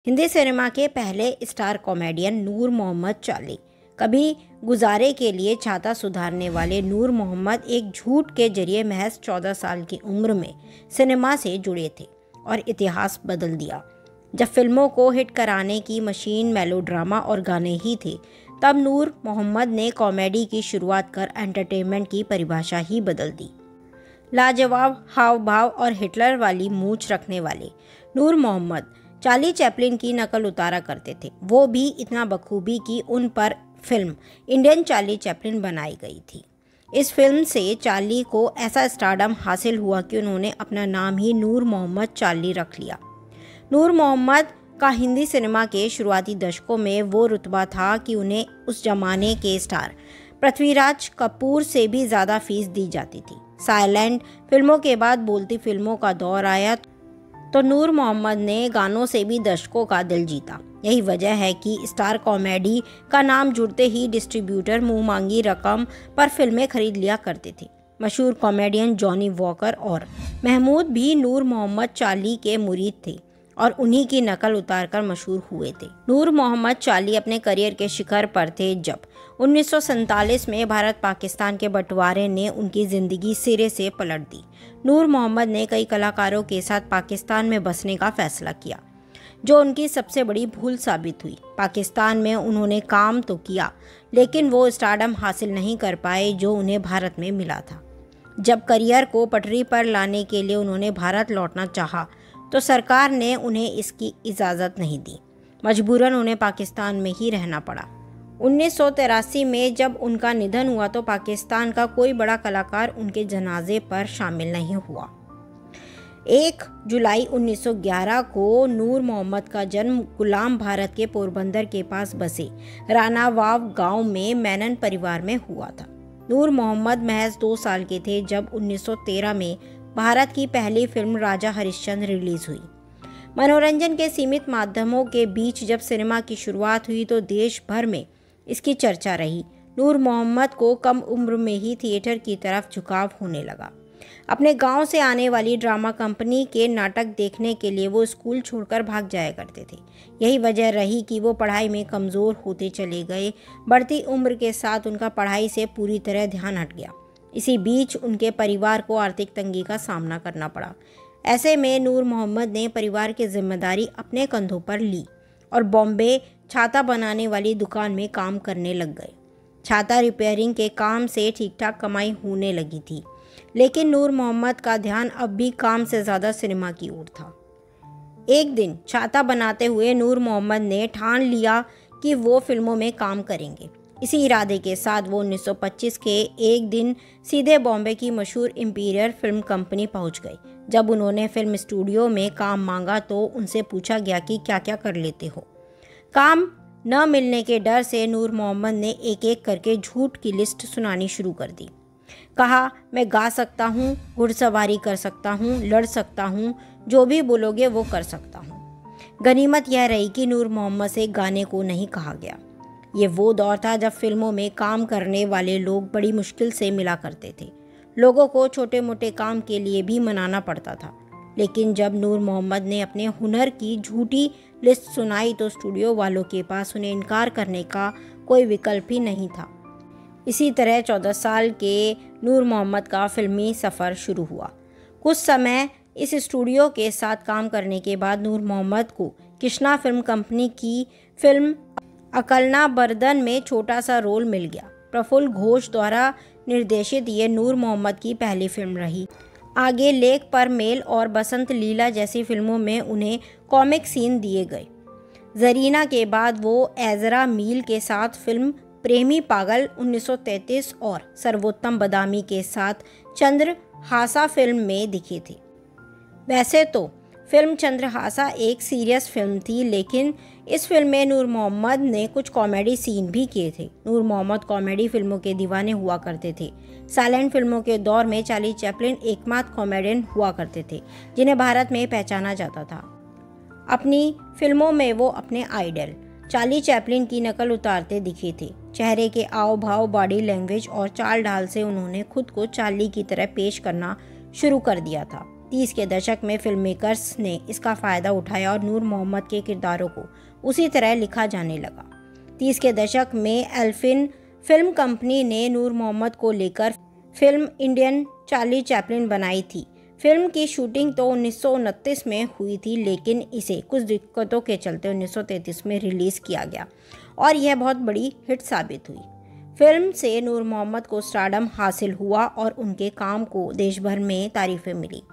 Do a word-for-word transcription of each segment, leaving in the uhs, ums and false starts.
Hindi cinema के पहले star comedian नूर मोहम्मद चाली। कभी गुजारे के लिए छाता सुधारने वाले नूर मोहम्मद एक झूठ के जरिए महज चौदह साल की उम्र में सिनेमा से जुड़े थे और इतिहास बदल दिया। जब फिल्मों को हिट कराने की मशीन मेलोड्रामा और गाने ही थे, तब नूर मोहम्मद ने कॉमेडी की शुरुआत कर एंटरटेनमेंट की परिभाषा ही बदल दी। लाजवाब हाव भाव और हिटलर वाली मूंछ रखने वाले नूर मोहम्मद चार्ली चैपलिन की नकल उतारा करते थे, वो भी इतना बखूबी कि उन पर फिल्म इंडियन चार्ली चैपलिन बनाई गई थी। इस फिल्म से चार्ली को ऐसा स्टारडम हासिल हुआ कि उन्होंने अपना नाम ही नूर मोहम्मद चार्ली रख लिया। नूर मोहम्मद का हिंदी सिनेमा के शुरुआती दशकों में वो रुतबा था कि उन्हें उस जमाने के स्टार पृथ्वीराज कपूर से भी ज़्यादा फीस दी जाती थी। साइलेंट फिल्मों के बाद बोलती फिल्मों का दौर आया तो नूर मोहम्मद ने गानों से भी दर्शकों का दिल जीता। यही वजह है कि स्टार कॉमेडी का नाम जुड़ते ही डिस्ट्रीब्यूटर मुंह मांगी रकम पर फिल्में खरीद लिया करते थे। मशहूर कॉमेडियन जॉनी वॉकर और महमूद भी नूर मोहम्मद चार्ली के मुरीद थे और उन्हीं की नकल उतारकर मशहूर हुए थे। नूर मोहम्मद चार्ली अपने करियर के शिखर पर थे जब उन्नीस सौ सैंतालीस में भारत पाकिस्तान के बंटवारे ने उनकी ज़िंदगी सिरे से पलट दी। नूर मोहम्मद ने कई कलाकारों के साथ पाकिस्तान में बसने का फैसला किया, जो उनकी सबसे बड़ी भूल साबित हुई। पाकिस्तान में उन्होंने काम तो किया, लेकिन वो स्टारडम हासिल नहीं कर पाए जो उन्हें भारत में मिला था। जब करियर को पटरी पर लाने के लिए उन्होंने भारत लौटना चाहा, तो सरकार ने उन्हें इसकी इजाज़त नहीं दी। मजबूरन उन्हें पाकिस्तान में ही रहना पड़ा। उन्नीस सौ तिरासी में जब उनका निधन हुआ तो पाकिस्तान का कोई बड़ा कलाकार उनके जनाजे पर शामिल नहीं हुआ। एक जुलाई उन्नीस सौ ग्यारह को नूर मोहम्मद का जन्म गुलाम भारत के पोरबंदर के पास बसे रानावाव गांव में मेनन परिवार में हुआ था। नूर मोहम्मद महज दो साल के थे जब उन्नीस सौ तेरह में भारत की पहली फिल्म राजा हरिश्चंद्र रिलीज हुई। मनोरंजन के सीमित माध्यमों के बीच जब सिनेमा की शुरुआत हुई तो देश भर में इसकी चर्चा रही। नूर मोहम्मद को कम उम्र में ही थिएटर की तरफ झुकाव होने लगा। अपने गांव से आने वाली ड्रामा कंपनी के नाटक देखने के लिए वो स्कूल छोड़कर भाग जाया करते थे। यही वजह रही कि वो पढ़ाई में कमज़ोर होते चले गए। बढ़ती उम्र के साथ उनका पढ़ाई से पूरी तरह ध्यान हट गया। इसी बीच उनके परिवार को आर्थिक तंगी का सामना करना पड़ा। ऐसे में नूर मोहम्मद ने परिवार की जिम्मेदारी अपने कंधों पर ली और बॉम्बे छाता बनाने वाली दुकान में काम करने लग गए। छाता रिपेयरिंग के काम से ठीक ठाक कमाई होने लगी थी, लेकिन नूर मोहम्मद का ध्यान अब भी काम से ज़्यादा सिनेमा की ओर था। एक दिन छाता बनाते हुए नूर मोहम्मद ने ठान लिया कि वो फिल्मों में काम करेंगे। इसी इरादे के साथ वो उन्नीस सौ पच्चीस के एक दिन सीधे बॉम्बे की मशहूर इंपीरियल फिल्म कंपनी पहुंच गए। जब उन्होंने फिल्म स्टूडियो में काम मांगा तो उनसे पूछा गया कि क्या क्या कर लेते हो। काम न मिलने के डर से नूर मोहम्मद ने एक एक करके झूठ की लिस्ट सुनानी शुरू कर दी। कहा, मैं गा सकता हूँ, घुड़सवारी कर सकता हूँ, लड़ सकता हूँ, जो भी बोलोगे वो कर सकता हूँ। गनीमत यह रही कि नूर मोहम्मद से गाने को नहीं कहा गया। ये वो दौर था जब फिल्मों में काम करने वाले लोग बड़ी मुश्किल से मिला करते थे। लोगों को छोटे मोटे काम के लिए भी मनाना पड़ता था। लेकिन जब नूर मोहम्मद ने अपने हुनर की झूठी लिस्ट सुनाई तो स्टूडियो वालों के पास उन्हें इनकार करने का कोई विकल्प ही नहीं था। इसी तरह चौदह साल के नूर मोहम्मद का फिल्मी सफ़र शुरू हुआ। कुछ समय इस स्टूडियो के साथ काम करने के बाद नूर मोहम्मद को कृष्णा फिल्म कंपनी की फिल्म अकलना बर्दन में छोटा सा रोल मिल गया। प्रफुल्ल घोष द्वारा निर्देशित ये नूर मोहम्मद की पहली फिल्म रही। आगे लेक पर मेल और बसंत लीला जैसी फिल्मों में उन्हें कॉमिक सीन दिए गए। जरीना के बाद वो एजरा मील के साथ फिल्म प्रेमी पागल उन्नीस सौ तैंतीस और सर्वोत्तम बदामी के साथ चंद्रहासा फिल्म में दिखे थे। वैसे तो फिल्म चंद्रहासा एक सीरियस फिल्म थी, लेकिन इस फिल्म में नूर मोहम्मद ने कुछ कॉमेडी सीन भी किए थे। नूर मोहम्मद कॉमेडी फिल्मों के दीवाने हुआ करते थे। साइलेंट फिल्मों के दौर में चार्ली चैपलिन एकमात्र कॉमेडियन हुआ करते थे जिन्हें भारत में पहचाना जाता था। अपनी फिल्मों में वो अपने आइडल चार्ली चैपलिन की नकल उतारते दिखे थे। चेहरे के आव भाव, बॉडी लैंग्वेज और चाल ढाल से उन्होंने खुद को चार्ली की तरह पेश करना शुरू कर दिया था। तीस के दशक में फिल्म मेकर्स ने इसका फ़ायदा उठाया और नूर मोहम्मद के किरदारों को उसी तरह लिखा जाने लगा। तीस के दशक में एल्फिन फिल्म कंपनी ने नूर मोहम्मद को लेकर फिल्म इंडियन चार्ली चैपलिन बनाई थी। फिल्म की शूटिंग तो उन्नीस सौ उनतीस में हुई थी, लेकिन इसे कुछ दिक्कतों के चलते उन्नीस सौ तैंतीस में रिलीज़ किया गया और यह बहुत बड़ी हिट साबित हुई। फिल्म से नूर मोहम्मद को स्टारडम हासिल हुआ और उनके काम को देश भर में तारीफ़ें मिली।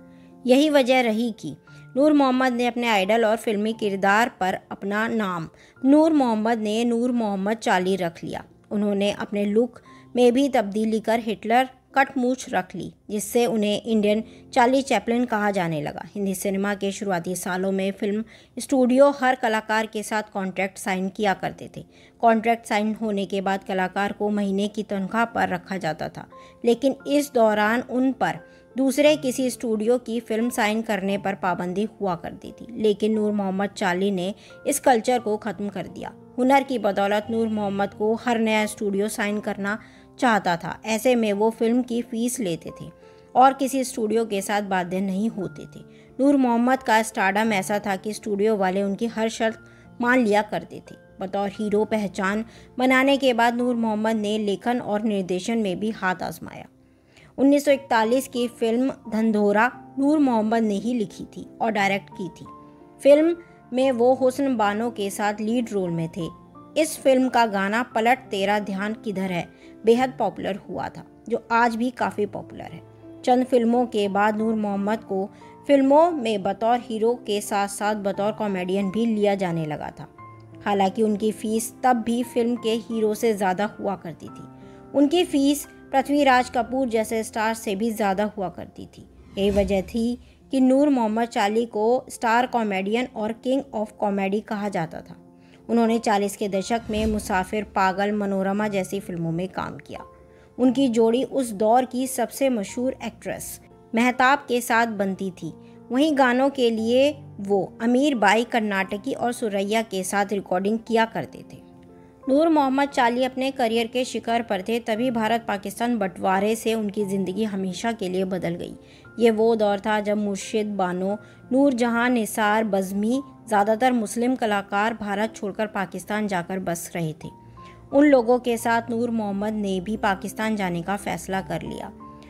यही वजह रही कि नूर मोहम्मद ने अपने आइडल और फिल्मी किरदार पर अपना नाम नूर मोहम्मद ने नूर मोहम्मद चार्ली रख लिया। उन्होंने अपने लुक में भी तब्दीली कर हिटलर कट मूछ रख ली, जिससे उन्हें इंडियन चार्ली चैपलिन कहा जाने लगा। हिंदी सिनेमा के शुरुआती सालों में फिल्म स्टूडियो हर कलाकार के साथ कॉन्ट्रैक्ट साइन किया करते थे। कॉन्ट्रैक्ट साइन होने के बाद कलाकार को महीने की तनख्वाह पर रखा जाता था, लेकिन इस दौरान उन पर दूसरे किसी स्टूडियो की फिल्म साइन करने पर पाबंदी हुआ करती थी। लेकिन नूर मोहम्मद चार्ली ने इस कल्चर को ख़त्म कर दिया। हुनर की बदौलत नूर मोहम्मद को हर नया स्टूडियो साइन करना चाहता था। ऐसे में वो फिल्म की फ़ीस लेते थे और किसी स्टूडियो के साथ बाध्य नहीं होते थे। नूर मोहम्मद का स्टारडम ऐसा था कि स्टूडियो वाले उनकी हर शर्त मान लिया करते थे। बतौर हीरो पहचान बनाने के बाद नूर मोहम्मद ने लेखन और निर्देशन में भी हाथ आजमाया। उन्नीस सौ इकतालीस की फिल्म धंधोरा नूर मोहम्मद ने ही लिखी थी और डायरेक्ट की थी। फिल्म में वो हुस्न बानो के साथ लीड रोल में थे। इस फिल्म का गाना पलट तेरा ध्यान किधर है बेहद पॉपुलर हुआ था, जो आज भी काफ़ी पॉपुलर है। चंद फिल्मों के बाद नूर मोहम्मद को फिल्मों में बतौर हीरो के साथ साथ बतौर कॉमेडियन भी लिया जाने लगा था। हालांकि उनकी फ़ीस तब भी फिल्म के हीरो से ज़्यादा हुआ करती थी। उनकी फ़ीस पृथ्वीराज कपूर जैसे स्टार से भी ज़्यादा हुआ करती थी। यही वजह थी कि नूर मोहम्मद चार्ली को स्टार कॉमेडियन और किंग ऑफ कॉमेडी कहा जाता था। उन्होंने चालीस के दशक में मुसाफिर, पागल, मनोरमा जैसी फिल्मों में काम किया। उनकी जोड़ी उस दौर की सबसे मशहूर एक्ट्रेस मेहताब के साथ बनती थी। वहीं गानों के लिए वो अमीर बाई कर्नाटकी और सुरैया के साथ रिकॉर्डिंग किया करते थे। नूर मोहम्मद चार्ली अपने करियर के शिखर पर थे, तभी भारत पाकिस्तान बंटवारे से उनकी ज़िंदगी हमेशा के लिए बदल गई। ये वो दौर था जब मुर्शिद, बानो, नूरजहां, निसार, बज़मी ज़्यादातर मुस्लिम कलाकार भारत छोड़कर पाकिस्तान जाकर बस रहे थे। उन लोगों के साथ नूर मोहम्मद ने भी पाकिस्तान जाने का फ़ैसला कर लिया।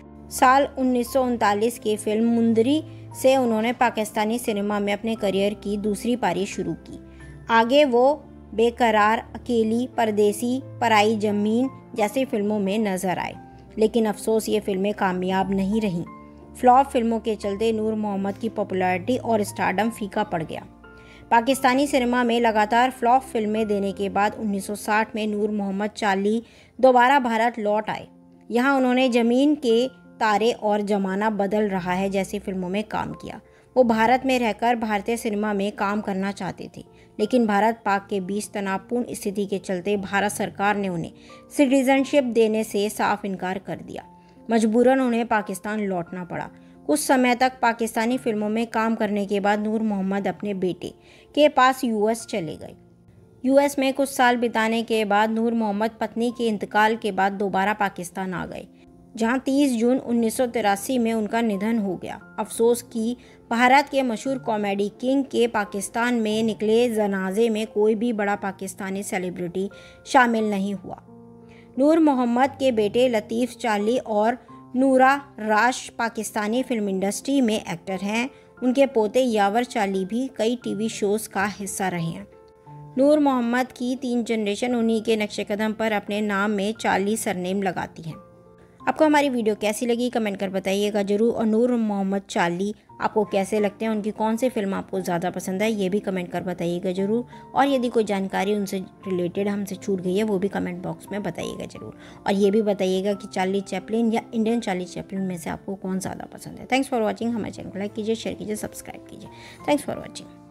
साल उन्नीस सौ उनतालीस की फिल्म मुंदरी से उन्होंने पाकिस्तानी सिनेमा में अपने करियर की दूसरी पारी शुरू की। आगे वो बेकरार, अकेली, परदेसी, पराई ज़मीन जैसी फिल्मों में नजर आए, लेकिन अफसोस ये फिल्में कामयाब नहीं रहीं। फ्लॉप फिल्मों के चलते नूर मोहम्मद की पॉपुलैरिटी और स्टारडम फीका पड़ गया। पाकिस्तानी सिनेमा में लगातार फ्लॉप फिल्में देने के बाद उन्नीस सौ साठ में नूर मोहम्मद चार्ली दोबारा भारत लौट आए। यहाँ उन्होंने ज़मीन के तारे और ज़माना बदल रहा है जैसी फिल्मों में काम किया। वो भारत में रहकर भारतीय सिनेमा में काम करना चाहते थे, लेकिन भारत पाक के बीच तनावपूर्ण स्थिति के चलते भारत सरकार ने उन्हें सिटीजनशिप देने से साफ इनकार कर दिया। मजबूरन उन्हें पाकिस्तान लौटना पड़ा। कुछ समय तक पाकिस्तानी फिल्मों में काम करने के बाद नूर मोहम्मद अपने बेटे के पास यूएस चले गए। यूएस में कुछ साल बिताने के बाद नूर मोहम्मद पत्नी के इंतकाल के बाद दोबारा पाकिस्तान आ गए, जहां तीस जून उन्नीस सौ तिरासी में उनका निधन हो गया। अफसोस कि भारत के मशहूर कॉमेडी किंग के पाकिस्तान में निकले जनाजे में कोई भी बड़ा पाकिस्तानी सेलिब्रिटी शामिल नहीं हुआ। नूर मोहम्मद के बेटे लतीफ़ चार्ली और नूरा राश पाकिस्तानी फिल्म इंडस्ट्री में एक्टर हैं। उनके पोते यावर चार्ली भी कई टीवी शोज़ का हिस्सा रहे हैं। नूर मोहम्मद की तीन जनरेशन उन्हीं के नक्शे कदम पर अपने नाम में चार्ली सरनेम लगाती हैं। आपको हमारी वीडियो कैसी लगी कमेंट कर बताइएगा ज़रूर। और नूर मोहम्मद चार्ली आपको कैसे लगते हैं, उनकी कौन सी फिल्म आपको ज़्यादा पसंद है, ये भी कमेंट कर बताइएगा ज़रूर। और यदि कोई जानकारी उनसे रिलेटेड हमसे छूट गई है वो भी कमेंट बॉक्स में बताइएगा ज़रूर। और ये भी बताइएगा कि चार्ली चैपलिन या इंडियन चार्ली चैपलिन में से आपको कौन ज़्यादा पसंद है। Thanks for watching. हमारे चैनल को लाइक कीजिए, शेयर कीजिए, सब्सक्राइब कीजिए। Thanks for watching.